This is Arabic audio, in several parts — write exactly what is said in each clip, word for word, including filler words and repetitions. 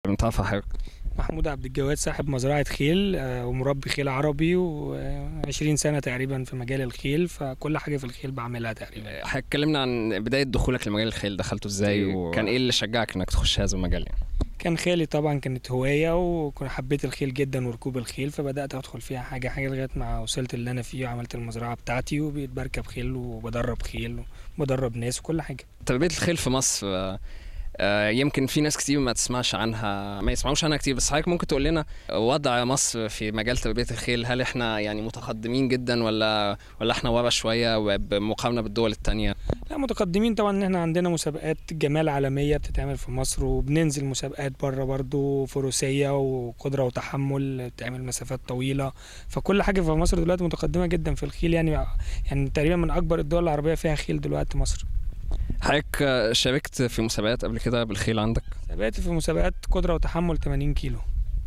بنتعرف على حضرتك؟ محمود عبد الجواد، صاحب مزرعة خيل آه، ومربي خيل عربي، وعشرين سنة تقريبا في مجال الخيل، فكل حاجة في الخيل بعملها تقريبا. حضرتك اتكلمنا عن بداية دخولك لمجال الخيل، دخلته ازاي وكان ايه اللي شجعك انك تخش هذا المجال يعني؟ كان خيلي طبعا، كانت هواية وكنت حبيت الخيل جدا وركوب الخيل، فبدأت أدخل فيها حاجة حاجة لغاية ما وصلت اللي أنا فيه، وعملت المزرعة بتاعتي وبقيت بركب خيل وبدرب خيل وبدرب ناس وكل حاجة. تربية الخيل في مصر آه، يمكن في ناس كتير ما تسمعش عنها، ما يسمعوش عنها كتير، بس حضرتك ممكن تقول لنا وضع مصر في مجال تربية الخيل؟ هل احنا يعني متقدمين جدا ولا ولا احنا ورا شوية بمقارنة بالدول التانية؟ لا، متقدمين طبعا. ان احنا عندنا مسابقات جمال عالمية بتتعمل في مصر، وبننزل مسابقات بره برضو، فروسية وقدرة وتحمل، بتعمل مسافات طويلة. فكل حاجة في مصر دلوقتي متقدمة جدا في الخيل، يعني يعني تقريبا من أكبر الدول العربية فيها خيل دلوقتي مصر. حضرتك شاركت في مسابقات قبل كده بالخيل عندك؟ سبقت في مسابقات قدرة وتحمل ثمانين كيلو،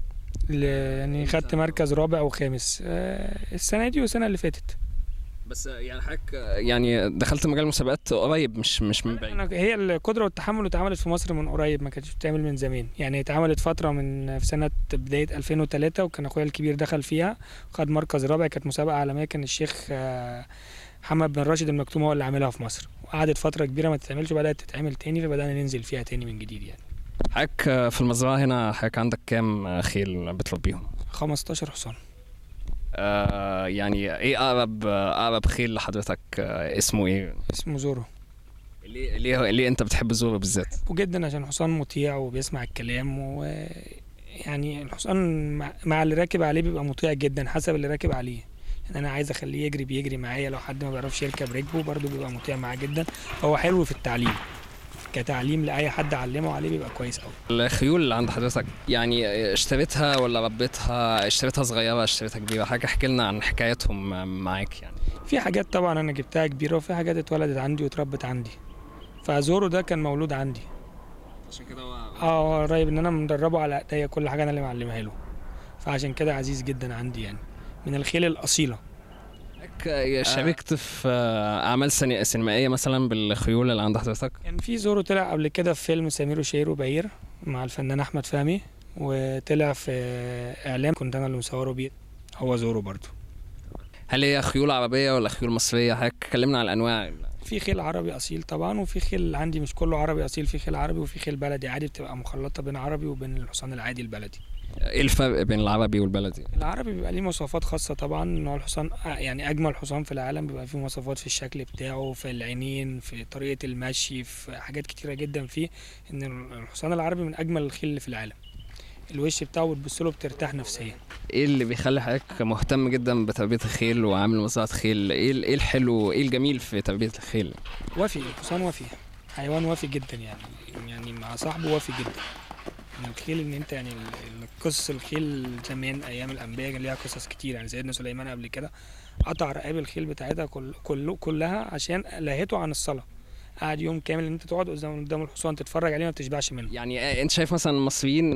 يعني خدت مركز رابع وخامس السنة دي والسنة اللي فاتت. بس يعني حضرتك يعني دخلت مجال المسابقات قريب، مش مش من بعيد؟ هي القدرة والتحمل اتعملت في مصر من قريب، ما كانتش بتتعمل من زمان، يعني اتعملت فترة من في سنة بداية ألفين وثلاثة، وكان اخويا الكبير دخل فيها وخد مركز رابع. كانت مسابقة عالمية، كان الشيخ محمد بن راشد المكتوم هو اللي عاملها في مصر، وقعدت فترة كبيرة ما تتعملش، وبدأت تتعمل تاني، فبدأنا ننزل فيها تاني من جديد يعني. حضرتك في المزرعة هنا حضرتك عندك كام خيل بتربيهم؟ خمستاشر حصان. آه يعني ايه اقرب اقرب خيل لحضرتك؟ آه اسمه ايه؟ اسمه زورو. ليه ليه ليه انت بتحب زورو بالذات؟ بحبه جدا عشان حصان مطيع وبيسمع الكلام، و يعني الحصان مع, مع اللي راكب عليه بيبقى مطيع جدا حسب اللي راكب عليه. يعني انا عايز اخليه يجري بيجري معايا، لو حد ما بيعرفش يركب ركبه برضه بيبقى مطيع معاه جدا. هو حلو في التعليم، كتعليم لاي حد علمه عليه بيبقى كويس قوي. الخيول اللي عند حضرتك يعني اشتريتها ولا ربيتها؟ اشتريتها صغيره، اشتريتها كبيره؟ حاجه احكي لنا عن حكايتهم معاك يعني. في حاجات طبعا انا جبتها كبيره، وفي حاجات اتولدت عندي واتربت عندي. فزورو ده كان مولود عندي، عشان كده هو اه قريب، ان انا مدربه على ايديا، كل حاجه انا اللي معلمها له، فعشان كده عزيز جدا عندي، يعني من الخيل الاصيله. شاركت في اعمال سينمائيه مثلا بالخيول اللي عند حضرتك؟ كان يعني في زورو طلع قبل كده في فيلم سمير وشهير وبهير مع الفنان احمد فهمي، وطلع في اعلام كنت انا اللي مصوره بيه، هو زورو برضو. هل هي خيول عربيه ولا خيول مصريه؟ حضرتك كلمنا عن الانواع. في خيل عربي اصيل طبعا، وفي خيل عندي مش كله عربي اصيل، في خيل عربي وفي خيل بلدي عادي، بتبقى مخلطه بين عربي وبين الحصان العادي البلدي. ايه الفرق بين العربي والبلدي؟ العربي بيبقى ليه مواصفات خاصه طبعا، ان هو الحصان يعني اجمل حصان في العالم، بيبقى فيه مواصفات في الشكل بتاعه، في العينين، في طريقه المشي، في حاجات كتيره جدا فيه. ان الحصان العربي من اجمل الخيل اللي في العالم، الوش بتاعه بتبص له بترتاح نفسيا. ايه اللي بيخلي حضرتك مهتم جدا بتربيه الخيل وعامل مزرعه خيل؟ ايه ايه الحلو، ايه الجميل في تربيه الخيل؟ وفي الحصان وفي حيوان وفي جدا، يعني يعني مع صاحبه وفي جدا. من الخيل ان انت يعني قصص الخيل زمان ايام الانبياء كان ليها قصص كتير، يعني سيدنا سليمان قبل كده قطع رقاب الخيل بتاعتها كل كل كلها عشان لهته عن الصلاه. قعد يوم كامل ان انت تقعد قدام قدام الحصان تتفرج عليه ما بتشبعش منه. يعني انت شايف مثلا المصريين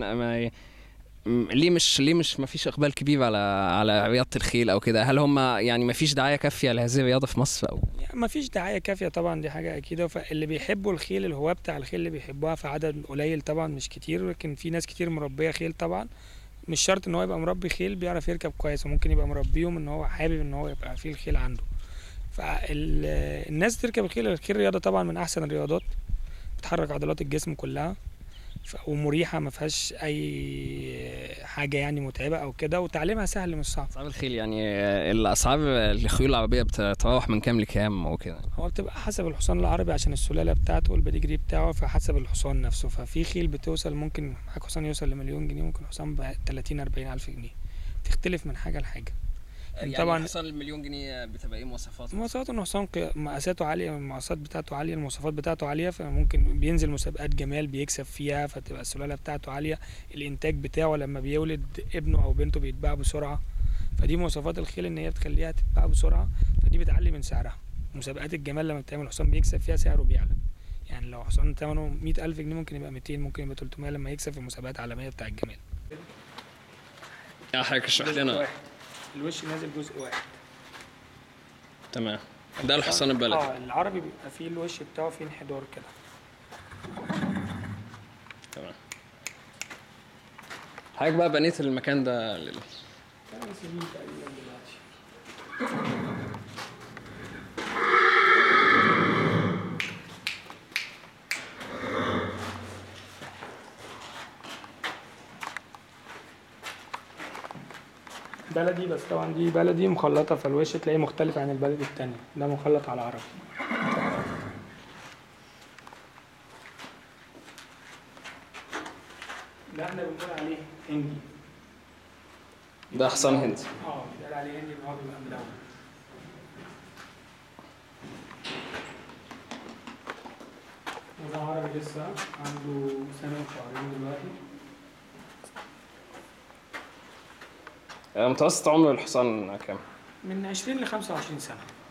ليه مش ليه مش ما فيش اقبال كبير على على رياضه الخيل او كده؟ هل هم يعني ما فيش دعايه كافيه لهذه الرياضه في مصر او يعني ما فيش دعايه كافيه طبعا، دي حاجه اكيده. فاللي بيحبوا الخيل الهواة بتاع الخيل اللي بيحبوها في عدد قليل طبعا، مش كتير، لكن في ناس كتير مربيه خيل طبعا. مش شرط ان هو يبقى مربي خيل بيعرف يركب كويس، وممكن يبقى مربيهم ان هو حابب ان هو يبقى فيه الخيل عنده. فالناس تركب الخيل. الخيل رياضه طبعا من احسن الرياضات، بتحرك عضلات الجسم كلها، ومريحه ما فيهاش اي حاجه يعني متعبه او كده، وتعليمها سهل مش صعب. اسعار الخيل يعني الاسعار الخيول العربيه بتتراوح من كام لكام وكده؟ هو بتبقى حسب الحصان العربي عشان السلاله بتاعته والبيدجري بتاعه، فحسب الحصان نفسه. ففي خيل بتوصل، ممكن معاك حصان يوصل لمليون جنيه، ممكن حصان ب ثلاثين أربعين الف جنيه، تختلف من حاجه لحاجه. يعني طبعا حصان المليون جنيه بتبقى ايه مواصفاته؟ مواصفاته انه حصان مقاساته عاليه، المقاسات بتاعته عاليه، المواصفات بتاعته عاليه، فممكن بينزل مسابقات جمال بيكسب فيها، فتبقى السلاله بتاعته عاليه. الانتاج بتاعه لما بيولد ابنه او بنته بيتباع بسرعه، فدي مواصفات الخيل ان هي بتخليها تتباع بسرعه، فدي بتعلي من سعرها. مسابقات الجمال لما بتعمل حصان بيكسب فيها سعره بيعلى، يعني لو حصان ثمنه مئة ألف جنيه ممكن يبقى مئتين، ممكن يبقى ثلاثمائة لما يكسب في مسابقات عالميه بتاع الجمال. يا حضرتك اشرح لنا. الوش نازل جزء واحد. تمام، ده الحصان البلدي. اه العربي بيبقى فيه الوش بتاعه فيه انحدار كده. تمام. حضرتك بقى بنيت المكان ده لل... ثمان سنين تقريبا دلوقتي. بلدي، بس طبعا دي بلدي مخلطة، فالوش تلاقيه مختلف عن البلد التانية، ده مخلط على عربي. ده احنا بنقول عليه هندي. ده حصان هندي. اه بيتقال عليه هندي ان هو بيبقى ملون. وده عربي لسه عنده سنة وشهرين دلوقتي. متوسط عمر الحصان كام؟ من عشرين ل خمسة وعشرين سنة.